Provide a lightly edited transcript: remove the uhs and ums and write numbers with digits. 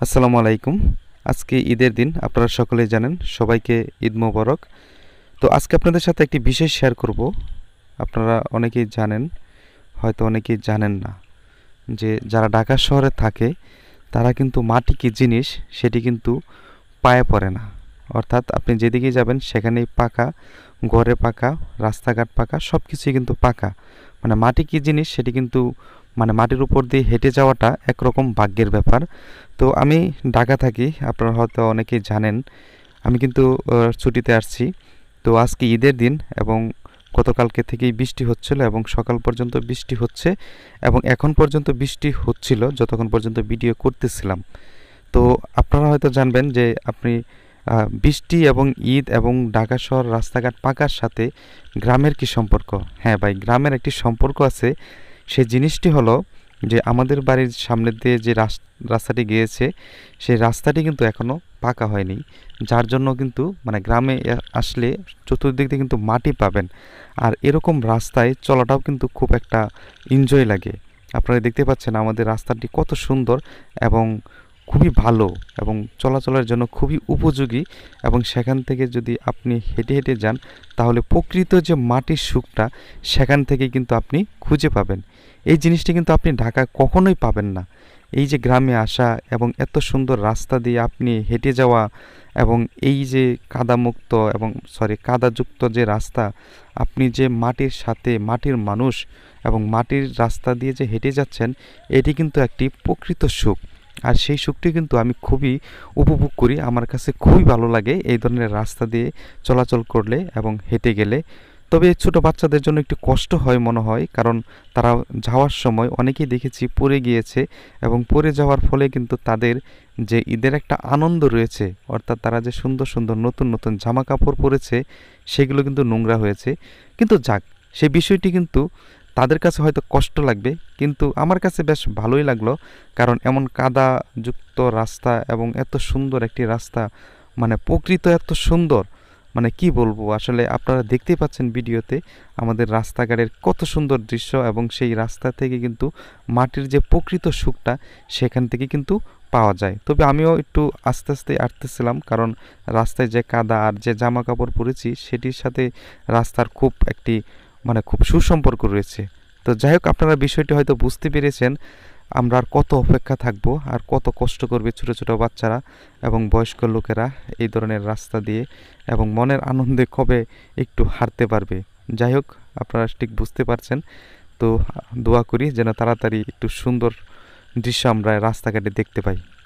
আসসালামু আলাইকুম। আজকে ঈদের দিন, আপনারা সকলেই জানেন। সবাইকে ঈদ মোবারক। তো আজকে আপনাদের সাথে একটি বিষয় শেয়ার করব। আপনারা অনেকেই জানেন, হয়তো অনেকেই জানেন না, যে যারা ঢাকা শহরে থাকে তারা কিন্তু মাটি কি জিনিস সেটি কিন্তু পায়ে পড়ে না। অর্থাৎ আপনি যেদিকেই যাবেন সেখানেই পাকা, ঘরে পাকা, রাস্তাঘাট পাকা, সব কিছুই কিন্তু পাকা। মানে মাটি কী জিনিস সেটি কিন্তু, মানে মাটির উপর দিয়ে হেঁটে যাওয়াটা একরকম ভাগ্যের ব্যাপার। তো আমি ঢাকা থাকি, আপনারা হয়তো অনেকেই জানেন। আমি কিন্তু ছুটিতে আসছি। তো আজকে ঈদের দিন এবং গতকালকে থেকেই বৃষ্টি হচ্ছিল এবং সকাল পর্যন্ত বৃষ্টি হচ্ছে এবং এখন পর্যন্ত বৃষ্টি হচ্ছিল যতক্ষণ পর্যন্ত ভিডিও করতেছিলাম। তো আপনারা হয়তো জানবেন যে আপনি বৃষ্টি এবং ঈদ এবং ঢাকা শহর রাস্তাঘাট পাকার সাথে গ্রামের কি সম্পর্ক। হ্যাঁ ভাই, গ্রামের একটি সম্পর্ক আছে। সেই জিনিসটি হলো যে আমাদের বাড়ির সামনে দিয়ে যে রাস্তাটি গিয়েছে, সেই রাস্তাটি কিন্তু এখনও পাকা হয়নি। যার জন্য কিন্তু মানে গ্রামে আসলে চতুর্দিক দিয়ে কিন্তু মাটি পাবেন। আর এরকম রাস্তায় চলাটাও কিন্তু খুব একটা এনজয় লাগে। আপনারা দেখতে পাচ্ছেন আমাদের রাস্তাটি কত সুন্দর এবং খুবই ভালো এবং চলাচলের জন্য খুবই উপযোগী। এবং সেখান থেকে যদি আপনি হেঁটে হেঁটে যান তাহলে প্রকৃত যে মাটির সুখটা সেখান থেকে কিন্তু আপনি খুঁজে পাবেন। এই জিনিসটি কিন্তু আপনি ঢাকায় কখনোই পাবেন না। এই যে গ্রামে আসা এবং এত সুন্দর রাস্তা দিয়ে আপনি হেঁটে যাওয়া এবং এই যে কাদামুক্ত এবং কাদাযুক্ত যে রাস্তা, আপনি যে মাটির সাথে মাটির মানুষ এবং মাটির রাস্তা দিয়ে যে হেঁটে যাচ্ছেন, এটি কিন্তু একটি প্রকৃত সুখ। আর সেই সুখটি কিন্তু আমি খুবই উপভোগ করি। আমার কাছে খুবই ভালো লাগে এই ধরনের রাস্তা দিয়ে চলাচল করলে এবং হেঁটে গেলে। তবে ছোট বাচ্চাদের জন্য একটু কষ্ট হয় মনে হয়, কারণ তারা যাওয়ার সময় অনেকেই দেখেছি পড়ে গিয়েছে এবং পড়ে যাওয়ার ফলে কিন্তু তাদের যে ঈদের একটা আনন্দ রয়েছে, অর্থাৎ তারা যে সুন্দর সুন্দর নতুন নতুন জামা কাপড় পরেছে সেগুলো কিন্তু নোংরা হয়েছে। কিন্তু যাক, সেই বিষয়টি কিন্তু তাদের কাছে হয়তো কষ্ট লাগবে, কিন্তু আমার কাছে বেশ ভালোই লাগলো। কারণ এমন কাদাযুক্ত রাস্তা এবং এত সুন্দর একটি রাস্তা, মানে প্রকৃত এত সুন্দর, মানে কি বলবো আসলে। আপনারা দেখতেই পাচ্ছেন ভিডিওতে আমাদের রাস্তাঘাটের কত সুন্দর দৃশ্য এবং সেই রাস্তা থেকে কিন্তু মাটির যে প্রকৃত সুখটা সেখান থেকে কিন্তু পাওয়া যায়। তবে আমিও একটু আস্তে আস্তে আসতেছিলাম, কারণ রাস্তায় যে কাদা আর যে জামা কাপড় পরেছি সেটির সাথে রাস্তার খুব একটি, মানে খুব সুসম্পর্ক রয়েছে। তো যাই হোক, আপনারা বিষয়টি হয়তো বুঝতে পেরেছেন। আমরা আর কত অপেক্ষা থাকব, আর কত কষ্ট করবে ছোট ছোট বাচ্চারা এবং বয়স্ক লোকেরা এই ধরনের রাস্তা দিয়ে, এবং মনের আনন্দে কবে একটু হাঁটতে পারবে। যাই হোক, আপনারা ঠিক বুঝতে পারছেন। তো দোয়া করি যেন তাড়াতাড়ি একটু সুন্দর দৃশ্য আমরা রাস্তাঘাটে দেখতে পাই।